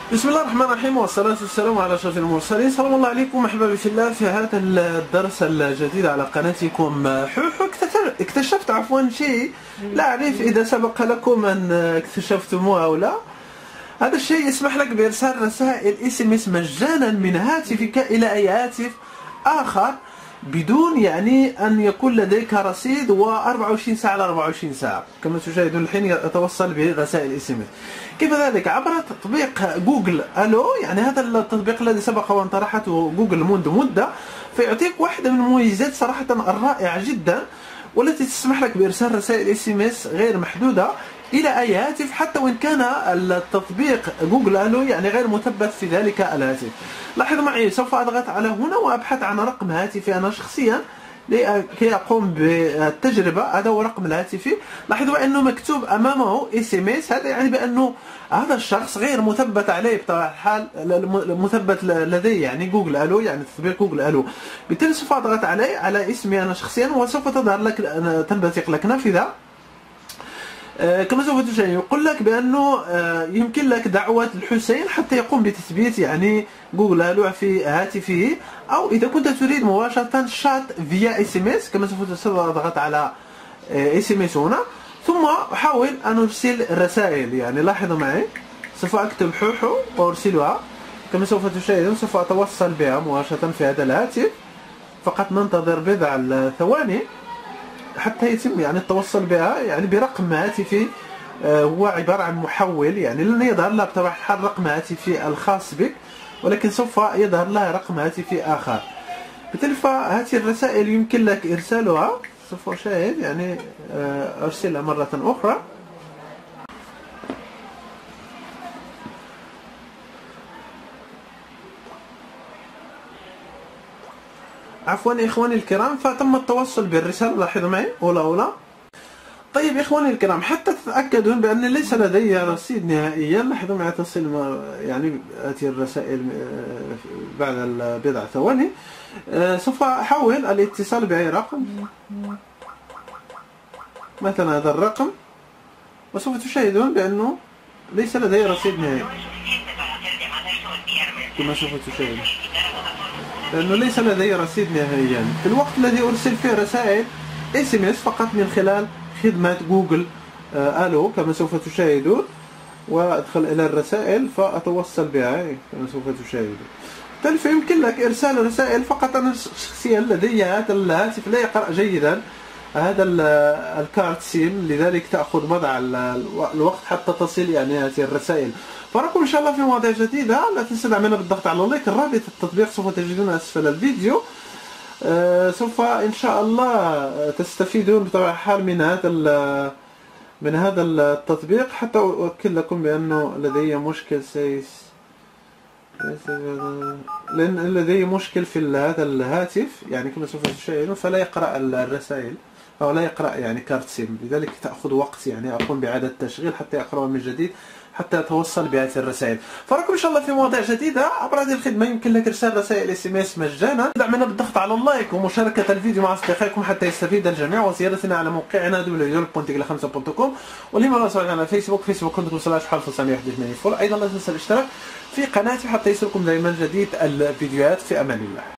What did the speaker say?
بسم الله الرحمن الرحيم، والصلاة والسلام على أشرف المرسلين. سلام الله عليكم، أحبابي في الله، في هذا الدرس الجديد على قناتكم حوحو. اكتشفت شيء لا أعرف إذا سبق لكم أن اكتشفتموه أو لا. هذا الشيء يسمح لك بإرسال رسائل SMS مجانا من هاتفك إلى أي هاتف آخر بدون أن يكون لديك رصيد و24 ساعة على 24 ساعة كما تشاهدون الحين يتوصل برسائل SMS. كيف ذلك؟ عبر تطبيق جوجل ألو. هذا التطبيق الذي سبق وأن طرحته جوجل منذ مدة، فيعطيك واحدة من المميزات صراحة الرائعة جدا، والتي تسمح لك بإرسال رسائل SMS غير محدودة إلى أي هاتف، حتى وإن كان التطبيق جوجل ألو غير مثبت في ذلك الهاتف. لاحظ معي، سوف أضغط على هنا وأبحث عن رقم هاتفي أنا شخصيا لكي أقوم بالتجربة. هذا هو رقم الهاتف. لاحظوا أنه مكتوب أمامه SMS. هذا بأنه هذا الشخص غير مثبت عليه بطبيعة الحال، مثبت لديه جوجل ألو، تطبيق جوجل ألو. بالتالي سوف أضغط على اسمي أنا شخصيا، وسوف تظهر لك تنبثق لك نافذة. كما سوف تشاهد يقول لك بأنه يمكن لك دعوة الحسين حتى يقوم بتثبيت جوجل ألو في هاتفه، أو إذا كنت تريد مباشرة شات فيا SMS. كما سوف تضغط على SMS هنا، ثم أحاول أن أرسل رسائل. لاحظوا معي، سوف أكتب حوحو وأرسلها. كما سوف تشاهدون سوف أتوصل بها مباشرة في هذا الهاتف. فقط ننتظر بضع ثواني حتى يتم التوصل بها برقم هاتفي. هو عبارة عن محول، لن يظهر لها بطبيعة الحال رقم هاتفي الخاص بك، ولكن سوف يظهر لها رقم هاتفي آخر. بالتالي فهذه الرسائل يمكن لك إرسالها. سوف أشاهد أرسلها مرة أخرى. عفوا إخواني الكرام، فتم التوصل بالرسالة. لاحظوا معي، أولا. طيب إخواني الكرام، حتى تتأكدوا بأن ليس لدي رصيد نهائيا، لاحظوا معي تصل هذه الرسائل بعد بضع ثواني. سوف أحاول الاتصال بأي رقم، مثلا هذا الرقم، وسوف تشاهدون بأنه ليس لدي رصيد نهائي. كما سوف تشاهدون لأنه ليس لدي رصيد نهائيا في الوقت الذي أرسل فيه رسائل SMS فقط من خلال خدمة جوجل ألو. كما سوف تشاهدون، وأدخل إلى الرسائل فأتوصل بها كما سوف تشاهدون. بالتالي فيمكن لك إرسال رسائل. فقط أنا شخصيا لدي هذا الهاتف لا يقرأ جيدا هذا الكارت سيم، لذلك تأخذ وضع الوقت حتى تصل هذه الرسائل. فأراكم إن شاء الله في مواضيع جديدة. لا تنسوا دعمنا بالضغط على اللايك. الرابط التطبيق سوف تجدونه أسفل الفيديو. سوف إن شاء الله تستفيدون بطبيعة الحال من هذا التطبيق. حتى أؤكد لكم بأنه لدي مشكل لأن لدي مشكل في هذا الهاتف، كما سوف تشاهدون، فلا يقرأ الرسائل أو لا يقرأ كارت سيم. لذلك تأخذ وقت أقوم بإعادة التشغيل حتى أقرأ من جديد، حتى أتوصل بهذه الرسائل. فراكم إن شاء الله في مواضيع جديدة عبر هذه الخدمة. يمكن لك إرسال رسائل SMS مجانا. دعمنا بالضغط على اللايك ومشاركة الفيديو مع أصدقائكم حتى يستفيد الجميع، وزيارتنا على موقعنا www.5.com، واللي على فيسبوك facebook.com/حال981. أيضا لا تنسى الاشتراك في قناتي حتى يصلكم دائما جديد الفيديوهات. في أمان الله.